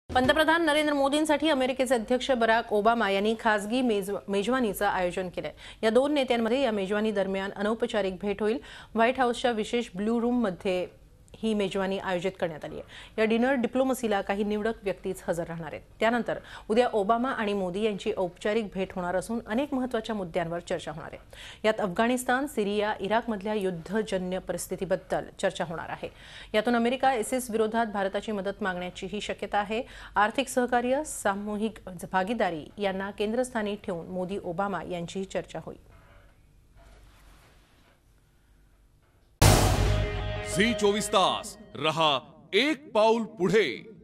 पंतप्रधान नरेंद्र मोदींसाठी अमेरिकेचे अध्यक्ष बराक ओबामा यांनी खासगी मेजवानीचं आयोजन केलंय। या दोन नेत्यांमध्ये या मेजवानी दरम्यान अनौपचारिक भेट होईल। व्हाईट हाऊसच्या विशेष ब्लू रूम मध्ये ही मेजवानी आयोजित करण्यात आली आहे। या डिनर डिप्लोमसीला काही निवडक व्यक्तीच हजर राहणार आहेत। त्यानंतर उद्या ओबामा आणि मोदी यांची औपचारिक भेट होणार असून अनेक महत्त्वाच्या मुद्द्यांवर चर्चा होणार आहे। यात अफगाणिस्तान, सिरिया, इराकमधल्या युद्धजन्य परिस्थितीबद्दल चर्चा होणार आहे। यातून अमेरिका आयसिस विरोधात भारताची मदत मागण्याचीही शक्यता आहे। आर्थिक सहकार्य, सामूहिक भागीदारी यांना केंद्रस्थानी ठेवून मोदी ओबामा यांचीही चर्चा होईल। झी 24 तास रहा एक पाऊल पुढे।